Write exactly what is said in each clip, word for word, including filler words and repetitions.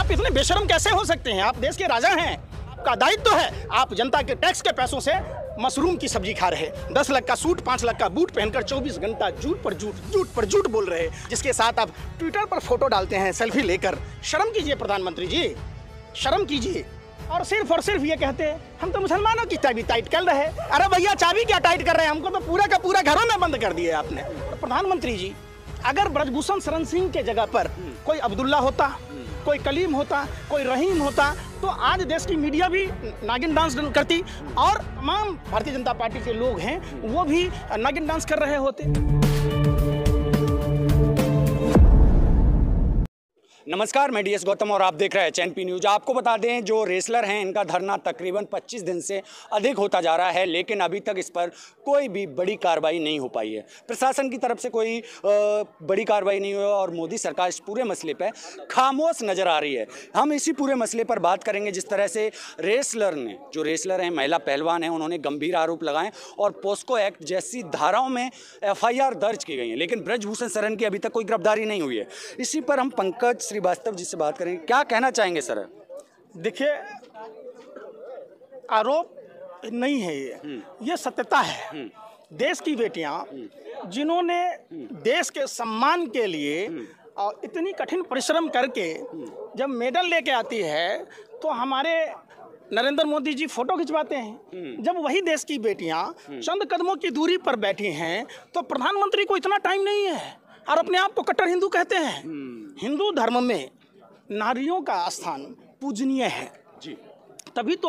आप इतने बेशर्म कैसे हो सकते हैं? आप देश के राजा हैं, आपका दायित्व है। आप जनता के टैक्स के पैसों से मशरूम की सब्जी खा रहे, दस लाख का सूट, पाँच लाख का बूट पहनकर चौबीस घंटा झूठ पर झूठ झूठ पर झूठ बोल रहे, जिसके साथ आप ट्विटर पर फोटो डालते हैं सेल्फी लेकर। शर्म कीजिए प्रधानमंत्री जी, शर्म कीजिए। और सिर्फ और सिर्फ ये कहते हैं हम तो मुसलमानों की चाबी टाइट कर रहे हैं। अरे भैया, चाबी क्या टाइट कर रहे हैं? हमको तो पूरा का पूरा घरों में बंद कर दिया आपने। तो प्रधानमंत्री जी, अगर ब्रजभूषण शरण सिंह के जगह पर कोई अब्दुल्ला होता, कोई कलीम होता, कोई रहीम होता, तो आज देश की मीडिया भी नागिन डांस करती और तमाम भारतीय जनता पार्टी के लोग हैं वो भी नागिन डांस कर रहे होते। नमस्कार, मैं डी एस गौतम और आप देख रहे हैं एच एन पी न्यूज। आपको बता दें, जो रेसलर हैं इनका धरना तकरीबन पच्चीस दिन से अधिक होता जा रहा है, लेकिन अभी तक इस पर कोई भी बड़ी कार्रवाई नहीं हो पाई है। प्रशासन की तरफ से कोई आ, बड़ी कार्रवाई नहीं हुई और मोदी सरकार इस पूरे मसले पर खामोश नज़र आ रही है। हम इसी पूरे मसले पर बात करेंगे, जिस तरह से रेसलर ने, जो रेसलर हैं, महिला पहलवान हैं, उन्होंने गंभीर आरोप लगाए और पोस्को एक्ट जैसी धाराओं में एफ आई आर दर्ज की गई है, लेकिन ब्रजभूषण शरण की अभी तक कोई गिरफ्तारी नहीं हुई है। इसी पर हम पंकज श्रीवास्तव जी से बात करेंगे। क्या कहना चाहेंगे सर? देखिए, आरोप नहीं है ये ये सत्यता है। देश की बेटियां जिन्होंने देश के सम्मान के लिए और इतनी कठिन परिश्रम करके जब मेडल लेके आती है, तो हमारे नरेंद्र मोदी जी फोटो खिंचवाते हैं। जब वही देश की बेटियां चंद कदमों की दूरी पर बैठी हैं, तो प्रधानमंत्री को इतना टाइम नहीं है और अपने आप को कट्टर हिंदू कहते हैं। हिंदू धर्म में नारियों का स्थान पूजनीय है जी। तभी तो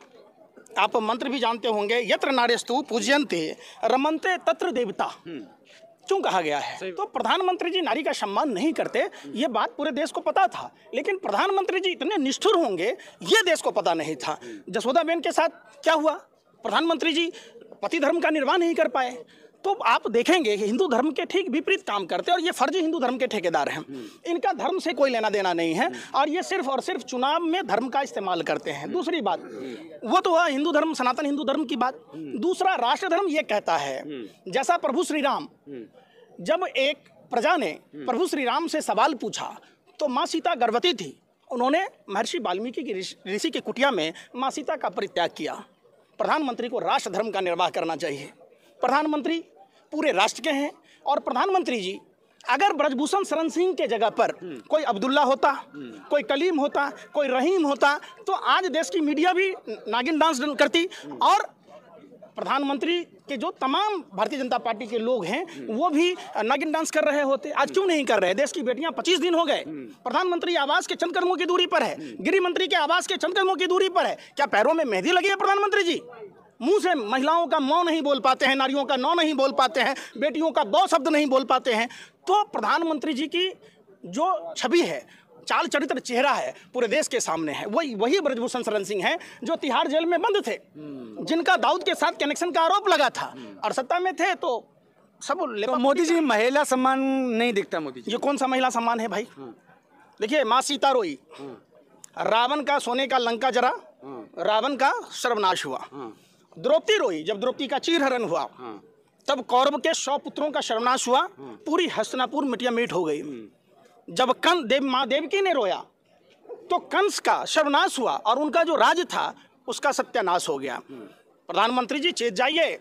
आप मंत्र भी जानते होंगे, यत्र नार्यस्तु पूज्यन्ते रमन्ते तत्र देवता, क्यों कहा गया है? तो प्रधानमंत्री जी नारी का सम्मान नहीं करते, ये बात पूरे देश को पता था, लेकिन प्रधानमंत्री जी इतने निष्ठुर होंगे ये देश को पता नहीं था। जसोदाबेन के साथ क्या हुआ? प्रधानमंत्री जी पति धर्म का निर्वाह नहीं कर पाए। तो आप देखेंगे कि हिंदू धर्म के ठीक विपरीत काम करते हैं और ये फर्जी हिंदू धर्म के ठेकेदार हैं। इनका धर्म से कोई लेना देना नहीं है और ये सिर्फ और सिर्फ चुनाव में धर्म का इस्तेमाल करते हैं। दूसरी बात, वो तो हुआ हिंदू धर्म, सनातन हिंदू धर्म की बात। दूसरा, राष्ट्र धर्म ये कहता है, जैसा प्रभु श्री राम, जब एक प्रजा ने प्रभु श्री राम से सवाल पूछा तो माँ सीता गर्भवती थी, उन्होंने महर्षि वाल्मीकि की ऋषि की कुटिया में माँ सीता का परित्याग किया। प्रधानमंत्री को राष्ट्र धर्म का निर्वाह करना चाहिए। प्रधानमंत्री पूरे राष्ट्र के हैं और प्रधानमंत्री जी अगर ब्रजभूषण शरण सिंह के जगह पर कोई अब्दुल्ला होता, कोई कलीम होता, कोई रहीम होता, तो आज देश की मीडिया भी नागिन डांस करती और प्रधानमंत्री के जो तमाम भारतीय जनता पार्टी के लोग हैं वो भी नागिन डांस कर रहे होते। आज क्यों नहीं कर रहे? देश की बेटियां पच्चीस दिन हो गए, प्रधानमंत्री आवास के चंद कदमों की दूरी पर है, गृह मंत्री के आवास के चंद कदमों की दूरी पर है। क्या पैरों में मेहंदी लगी है प्रधानमंत्री जी? मुंह से महिलाओं का मौ नहीं बोल पाते हैं, नारियों का नौ नहीं बोल पाते हैं, बेटियों का दो शब्द नहीं बोल पाते हैं। तो प्रधानमंत्री जी की जो छवि है, चाल चरित्र, चेहरा है, पूरे देश के सामने है। वही वही ब्रजभूषण शरण सिंह है जो तिहाड़ जेल में बंद थे, जिनका दाऊद के साथ कनेक्शन का आरोप लगा था और सत्ता में थे तो सब। तो मोदी जी महिला सम्मान नहीं दिखता मोदी जी। ये कौन सा महिला सम्मान है भाई? देखिए, माँ सीता रोई, रावण का सोने का लंका जरा, रावण का सर्वनाश हुआ। द्रौपदी रोई, जब द्रौपदी का चीरहरण हुआ, तब कौरव के सौ पुत्रों का सर्वनाश हुआ, पूरी हस्तिनापुर मिटिया मीट हो गई। जब कंस देव माँ देवकी ने रोया तो कंस का सर्वनाश हुआ और उनका जो राज था उसका सत्यानाश हो गया। प्रधानमंत्री जी चेत जाइए,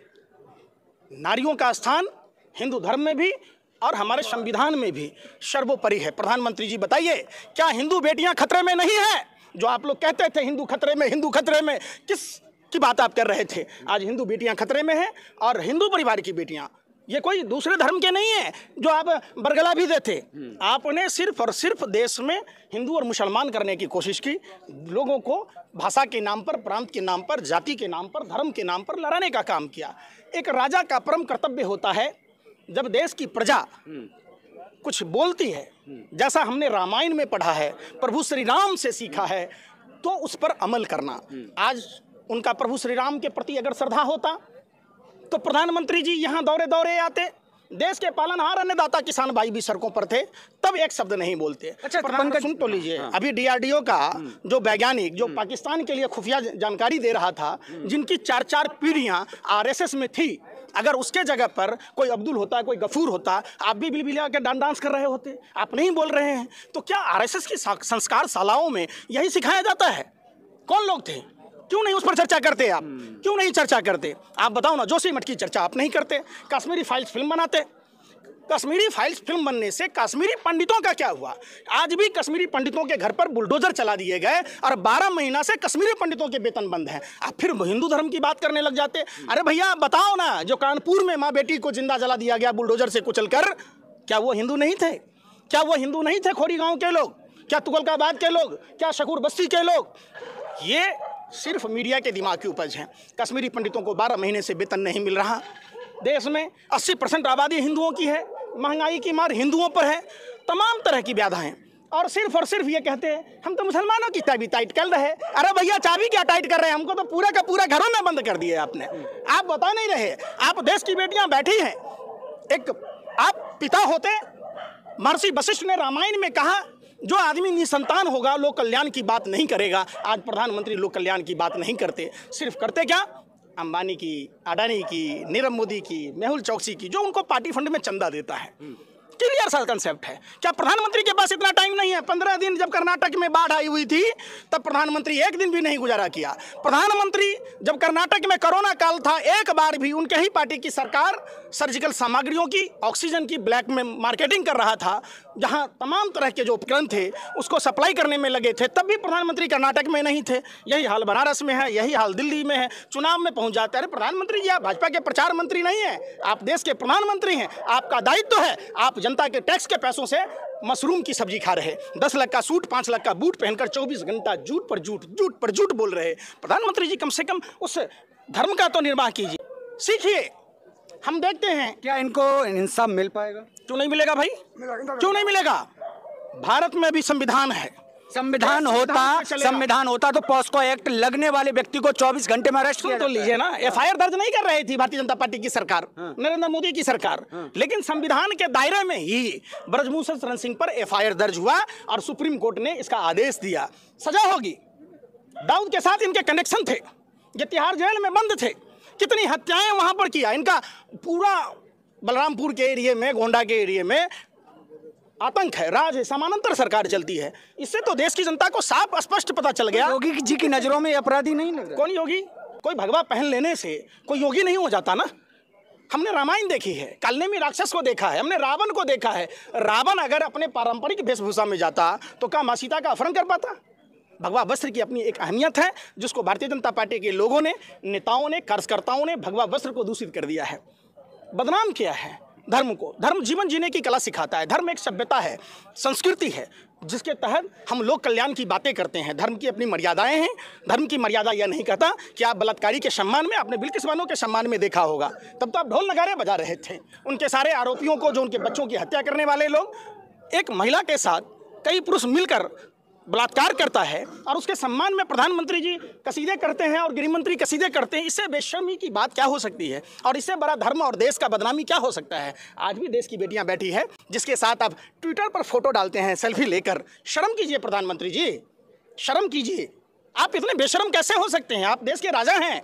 नारियों का स्थान हिंदू धर्म में भी और हमारे संविधान में भी सर्वोपरि है। प्रधानमंत्री जी बताइए, क्या हिंदू बेटियां खतरे में नहीं है? जो आप लोग कहते थे हिंदू खतरे में, हिंदू खतरे में, किस की बात आप कर रहे थे? आज हिंदू बेटियां खतरे में हैं और हिंदू परिवार की बेटियां, ये कोई दूसरे धर्म के नहीं है जो आप बरगला भी देते। आपने सिर्फ और सिर्फ देश में हिंदू और मुसलमान करने की कोशिश की, लोगों को भाषा के नाम पर, प्रांत के नाम पर, जाति के नाम पर, धर्म के नाम पर लड़ाने का काम किया। एक राजा का परम कर्तव्य होता है, जब देश की प्रजा कुछ बोलती है, जैसा हमने रामायण में पढ़ा है, प्रभु श्री राम से सीखा है, तो उस पर अमल करना। आज उनका प्रभु श्री राम के प्रति अगर श्रद्धा होता तो प्रधानमंत्री जी यहाँ दौरे दौरे आते, देश के पालनहार अन्नदाता किसान भाई भी सड़कों पर थे, तब एक शब्द नहीं बोलते। अच्छा, पंकज सुन तो लीजिए, हाँ। अभी डी आर डी ओ का जो वैज्ञानिक जो पाकिस्तान के लिए खुफिया जानकारी दे रहा था, जिनकी चार चार पीढ़ियां आर एस एस में थी, अगर उसके जगह पर कोई अब्दुल होता, कोई गफूर होता, आप भी बिलबिला के डांस डांस कर रहे होते। आप नहीं बोल रहे हैं, तो क्या आरएसएस की संस्कार शालाओं में यही सिखाया जाता है? कौन लोग थे? क्यों नहीं उस पर चर्चा करते आप? क्यों नहीं चर्चा करते? आप बताओ ना, जोशी मठ की चर्चा आप नहीं करते, कश्मीरी फाइल्स फिल्म बनाते। कश्मीरी फाइल्स फिल्म बनने से कश्मीरी पंडितों का क्या हुआ? आज भी कश्मीरी पंडितों के घर पर बुलडोजर चला दिए गए और बारह महीना से कश्मीरी पंडितों के वेतन बंद हैं। आप फिर हिंदू धर्म की बात करने लग जाते। अरे भैया बताओ ना, जो कानपुर में माँ बेटी को जिंदा जला दिया गया बुलडोजर से कुचलकर, क्या वो हिंदू नहीं थे? क्या वो हिंदू नहीं थे? खोरी गाँव के लोग, क्या तुगलकाबाद के लोग, क्या शकूर बस्ती के लोग? ये सिर्फ मीडिया के दिमाग की उपज है। कश्मीरी पंडितों को बारह महीने से वेतन नहीं मिल रहा। देश में अस्सी परसेंट आबादी हिंदुओं की है, महंगाई की मार हिंदुओं पर है, तमाम तरह की व्याधाएं, और सिर्फ और सिर्फ ये कहते हैं हम तो मुसलमानों की चाबी टाइट कर रहे हैं। अरे भैया चाबी क्या टाइट कर रहे हैं? हमको तो पूरा का पूरा घरों में बंद कर दिया आपने। आप बता नहीं रहे। आप देश की बेटियां बैठी हैं। एक आप पिता होते, महर्षि वशिष्ठ ने रामायण में कहा, जो आदमी निसंतान होगा लोक कल्याण की बात नहीं करेगा। आज प्रधानमंत्री लोक कल्याण की बात नहीं करते, सिर्फ करते क्या? अंबानी की, अडानी की, नीरव मोदी की, मेहुल चौकसी की, जो उनको पार्टी फंड में चंदा देता है। क्लियर सा कंसेप्ट है। क्या प्रधानमंत्री के पास इतना टाइम नहीं है? पंद्रह दिन जब कर्नाटक में बाढ़ आई हुई थी, तब प्रधानमंत्री एक दिन भी नहीं गुजारा किया। प्रधानमंत्री जब कर्नाटक में कोरोना काल था, एक बार भी उनके ही पार्टी की सरकार सर्जिकल सामग्रियों की, ऑक्सीजन की ब्लैक में मार्केटिंग कर रहा था, जहां तमाम तरह के जो उपकरण थे उसको सप्लाई करने में लगे थे, तब भी प्रधानमंत्री कर्नाटक में नहीं थे। यही हाल बनारस में है, यही हाल दिल्ली में है। चुनाव में पहुंच जाते हैं। अरे प्रधानमंत्री जी, आप भाजपा के प्रचार मंत्री नहीं है, आप देश के प्रधानमंत्री हैं। आपका दायित्व है, आप जनता के टैक्स के पैसों से मशरूम की सब्जी खा रहे, दस लाख का सूट, पाँच लाख का बूट पहनकर चौबीस घंटा झूठ पर झूठ, झूठ पर झूठ बोल रहे। प्रधानमंत्री जी, कम से कम उस धर्म का तो निर्वाह कीजिए, सीखिए। हम देखते हैं क्या इनको इंसाफ मिल पाएगा? क्यों नहीं मिलेगा भाई? क्यों नहीं मिलेगा? भारत में भी संविधान है। संविधान होता संविधान होता तो पॉस्को एक्ट लगने वाले व्यक्ति को चौबीस घंटे में अरेस्ट किया तो लीजिए ना। एफआईआर दर्ज नहीं कर रही थी भारतीय जनता पार्टी की सरकार, हाँ। नरेंद्र मोदी की सरकार, हाँ। लेकिन संविधान के दायरे में ही ब्रजभूषण शरण सिंह पर एफआईआर दर्ज हुआ और सुप्रीम कोर्ट ने इसका आदेश दिया, सजा होगी। दाऊद के साथ इनके कनेक्शन थे, ये तिहाड़ जेल में बंद थे, कितनी हत्याएं वहां पर किया। इनका पूरा बलरामपुर के एरिया में, गोंडा के एरिया में आतंक है, राज है, समानांतर सरकार चलती है। इससे तो देश की जनता को साफ स्पष्ट पता चल गया। योगी जी की नजरों में अपराधी नहीं लग रहा। कौन योगी? कोई भगवा पहन लेने से कोई योगी नहीं हो जाता ना। हमने रामायण देखी है, कालनेमी राक्षस को देखा है, हमने रावण को देखा है। रावण अगर अपने पारंपरिक वेशभूषा में जाता तो क्या माँ सीता का अपहरण कर पाता? भगवा वस्त्र की अपनी एक अहमियत है, जिसको भारतीय जनता पार्टी के लोगों ने, नेताओं ने, कार्यकर्ताओं ने भगवा वस्त्र को दूषित कर दिया है, बदनाम किया है धर्म को। धर्म जीवन जीने की कला सिखाता है। धर्म एक सभ्यता है, संस्कृति है, जिसके तहत हम लोग कल्याण की बातें करते हैं। धर्म की अपनी मर्यादाएं हैं। धर्म की मर्यादा यह नहीं कहता कि आप बलात्कारी के सम्मान में, आपने बिल्किस बानो के सम्मान में देखा होगा, तब तो आप ढोल नगाड़े बजा रहे थे। उनके सारे आरोपियों को, जो उनके बच्चों की हत्या करने वाले लोग, एक महिला के साथ कई पुरुष मिलकर बलात्कार करता है और उसके सम्मान में प्रधानमंत्री जी कसीदे करते हैं और गृहमंत्री कसीदे करते हैं। इससे बेशर्मी की बात क्या हो सकती है? और इससे बड़ा धर्म और देश का बदनामी क्या हो सकता है? आज भी देश की बेटियां बैठी है, जिसके साथ आप ट्विटर पर फोटो डालते हैं सेल्फी लेकर। शर्म कीजिए प्रधानमंत्री जी, शर्म कीजिए। आप इतने बेशर्म कैसे हो सकते हैं? आप देश के राजा हैं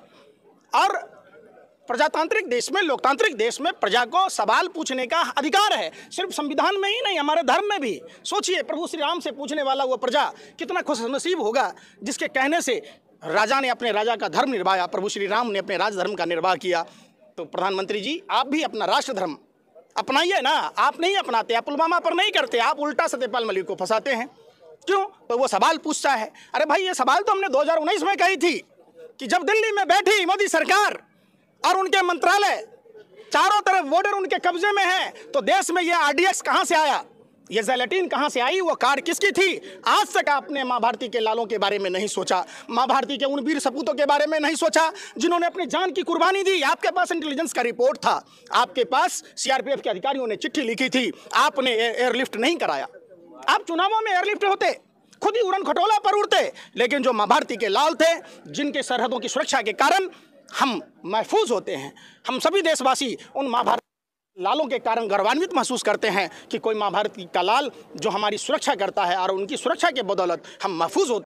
और प्रजातांत्रिक देश में, लोकतांत्रिक देश में प्रजा को सवाल पूछने का अधिकार है। सिर्फ संविधान में ही नहीं, हमारे धर्म में भी। सोचिए, प्रभु श्री राम से पूछने वाला वो प्रजा कितना खुशनसीब होगा, जिसके कहने से राजा ने अपने राजा का धर्म निभाया, प्रभु श्री राम ने अपने राजधर्म का निर्वाह किया। तो प्रधानमंत्री जी, आप भी अपना राष्ट्र धर्म अपनाइए ना। आप नहीं अपनाते, आप पुलवामा पर नहीं करते, आप उल्टा सत्यपाल मलिक को फंसाते हैं। क्यों? तो वो सवाल पूछता है। अरे भाई, ये सवाल तो हमने दो हज़ार उन्नीस में कही थी कि जब दिल्ली में बैठी मोदी सरकार और उनके मंत्रालय, चारों तरफ बॉर्डर उनके कब्जे में है, तो देश में ये आरडीएक्स कहां से आया, ये ज़ैलेटिन कहां से आई, वो कार किसकी थी? आज तक आपने मां भारती के लालों के बारे में नहीं सोचा, मां भारती के उन वीर सपूतों के बारे में नहीं सोचा जिन्होंने अपनी जान की कुर्बानी दी। आपके पास इंटेलिजेंस का रिपोर्ट था, आपके पास सीआरपीएफ के अधिकारियों ने चिट्ठी लिखी थी, आपने एयरलिफ्ट नहीं कराया। आप चुनावों में एयरलिफ्ट होते, खुद ही उड़न खटोला पर उड़ते, लेकिन जो मां भारती के लाल थे, जिनके सरहदों की सुरक्षा के कारण हम महफूज होते हैं, हम सभी देशवासी उन मां भारती लालों के कारण गर्वान्वित महसूस करते हैं कि कोई मां भारती का लाल जो हमारी सुरक्षा करता है और उनकी सुरक्षा के बदौलत हम महफूज होते हैं।